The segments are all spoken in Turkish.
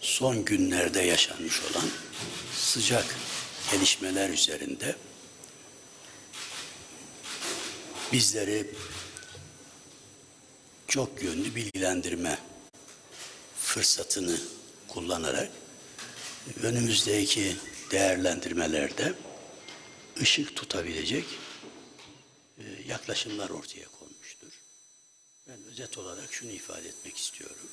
son günlerde yaşanmış olan sıcak gelişmeler üzerinde bizleri çok yönlü bilgilendirme fırsatını kullanarak önümüzdeki değerlendirmelerde ışık tutabilecek yaklaşımlar ortaya konmuştur. Ben özet olarak şunu ifade etmek istiyorum.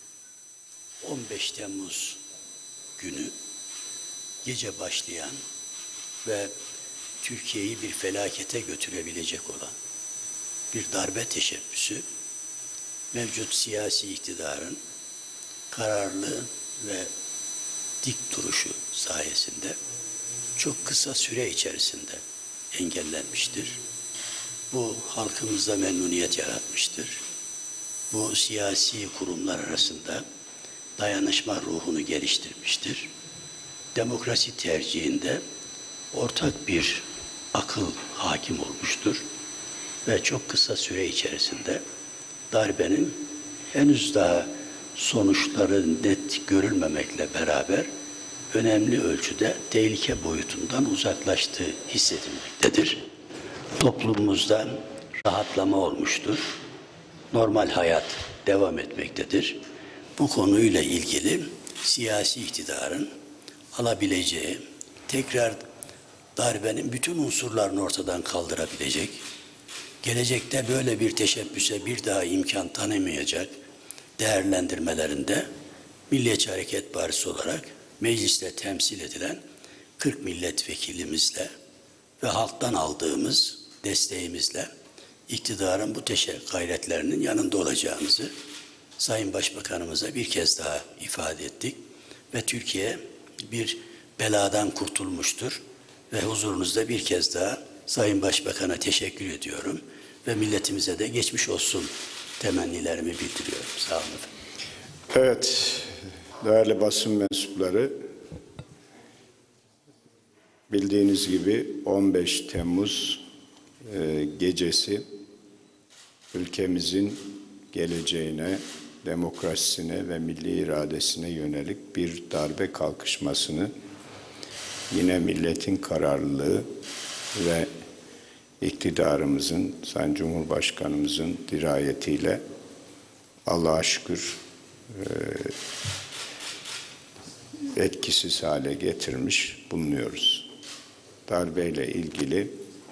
15 Temmuz günü gece başlayan ve Türkiye'yi bir felakete götürebilecek olan bir darbe teşebbüsü mevcut siyasi iktidarın kararlı ve dik duruşu sayesinde çok kısa süre içerisinde engellenmiştir. Bu halkımızda memnuniyet yaratmıştır. Bu siyasi kurumlar arasında dayanışma ruhunu geliştirmiştir. Demokrasi tercihinde ortak bir akıl hakim olmuştur ve çok kısa süre içerisinde darbenin henüz daha sonuçları net görülmemekle beraber önemli ölçüde tehlike boyutundan uzaklaştığı hissedilmektedir. Toplumumuzda rahatlama olmuştur. Normal hayat devam etmektedir. Bu konuyla ilgili siyasi iktidarın alabileceği, tekrar darbenin bütün unsurlarını ortadan kaldırabilecek, gelecekte böyle bir teşebbüse bir daha imkan tanımayacak değerlendirmelerinde Milliyetçi Hareket Partisi olarak mecliste temsil edilen 40 milletvekilimizle ve halktan aldığımız desteğimizle iktidarın bu gayretlerinin yanında olacağımızı Sayın Başbakanımıza bir kez daha ifade ettik ve Türkiye bir beladan kurtulmuştur ve huzurunuzda bir kez daha Sayın Başbakan'a teşekkür ediyorum ve milletimize de geçmiş olsun temennilerimi bildiriyorum. Sağ olun efendim. Evet, değerli basın mensupları, bildiğiniz gibi 15 Temmuz gecesi ülkemizin geleceğine, demokrasisine ve milli iradesine yönelik bir darbe kalkışmasını yine milletin kararlılığı ve iktidarımızın, Sayın Cumhurbaşkanımızın dirayetiyle Allah'a şükür etkisiz hale getirmiş bulunuyoruz. Darbeyle ilgili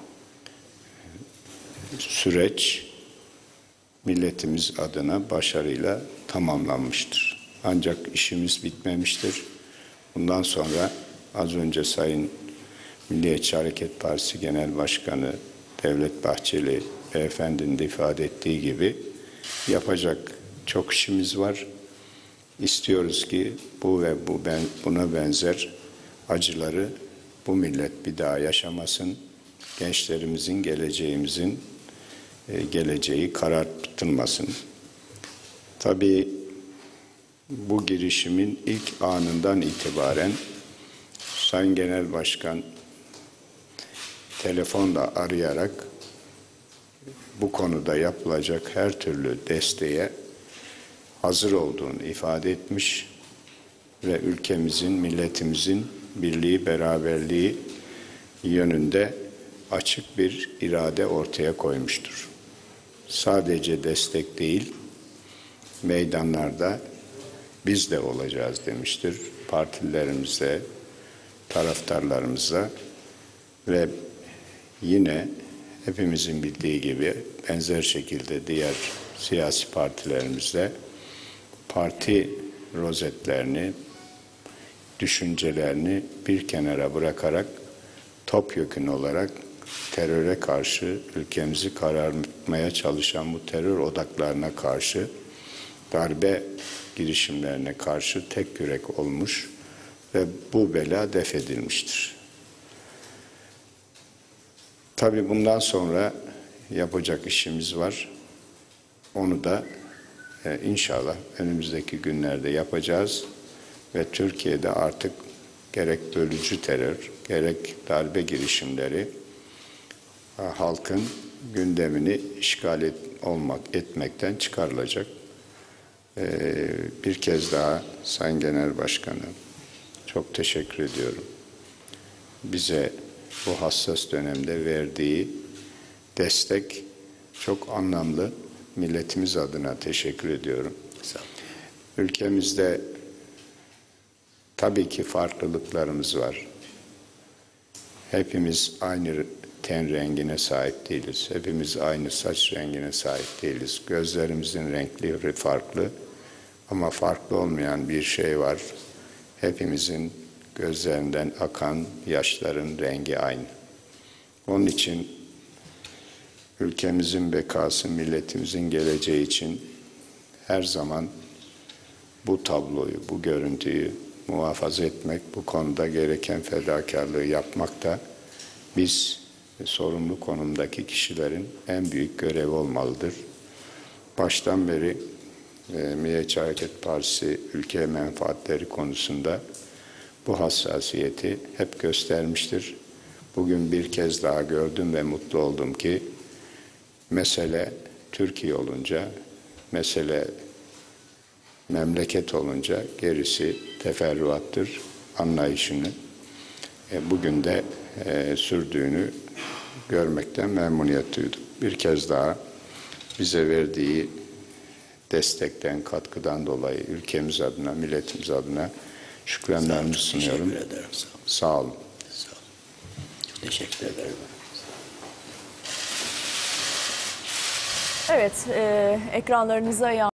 süreç milletimiz adına başarıyla tamamlanmıştır. Ancak işimiz bitmemiştir. Bundan sonra az önce Sayın Milliyetçi Hareket Partisi Genel Başkanı Devlet Bahçeli Beyefendi'nin de ifade ettiği gibi yapacak çok işimiz var. İstiyoruz ki bu ve buna benzer acıları bu millet bir daha yaşamasın. Gençlerimizin, geleceğimizin geleceği karartılmasın. Tabii bu girişimin ilk anından itibaren Sayın Genel Başkan telefonla arayarak bu konuda yapılacak her türlü desteğe hazır olduğunu ifade etmiş ve ülkemizin, milletimizin birliği, beraberliği yönünde açık bir irade ortaya koymuştur. Sadece destek değil, meydanlarda biz de olacağız demiştir. Partilerimize, taraftarlarımıza ve yine hepimizin bildiği gibi benzer şekilde diğer siyasi partilerimizde parti rozetlerini, düşüncelerini bir kenara bırakarak topyekün olarak teröre karşı, ülkemizi karartmaya çalışan bu terör odaklarına karşı, darbe girişimlerine karşı tek yürek olmuş ve bu bela def edilmiştir. Tabii bundan sonra yapacak işimiz var. Onu da inşallah önümüzdeki günlerde yapacağız ve Türkiye'de artık gerek bölücü terör, gerek darbe girişimleri halkın gündemini işgal etmekten çıkarılacak. Bir kez daha Sayın Genel Başkanım, çok teşekkür ediyorum. Bize bu hassas dönemde verdiği destek çok anlamlı. Milletimiz adına teşekkür ediyorum. Sağ olun. Ülkemizde tabii ki farklılıklarımız var. Hepimiz aynı ten rengine sahip değiliz. Hepimiz aynı saç rengine sahip değiliz. Gözlerimizin renkleri farklı. Ama farklı olmayan bir şey var. Hepimizin gözlerinden akan yaşların rengi aynı. Onun için ülkemizin bekası, milletimizin geleceği için her zaman bu tabloyu, bu görüntüyü muhafaza etmek, bu konuda gereken fedakarlığı yapmak da biz sorumlu konumdaki kişilerin en büyük görevi olmalıdır. Baştan beri Milliyetçi Hareket Partisi ülke menfaatleri konusunda bu hassasiyeti hep göstermiştir. Bugün bir kez daha gördüm ve mutlu oldum ki mesele Türkiye olunca, mesele memleket olunca gerisi teferruattır anlayışını bugün de sürdüğünü görmekten memnuniyet duydum. Bir kez daha bize verdiği destekten, katkıdan dolayı ülkemiz adına, milletimiz adına şükranlarımı sunuyorum. Teşekkür ederim. Sağ olun. Sağ olun. Sağ olun. Çok teşekkür ederim. Evet, ekranlarınıza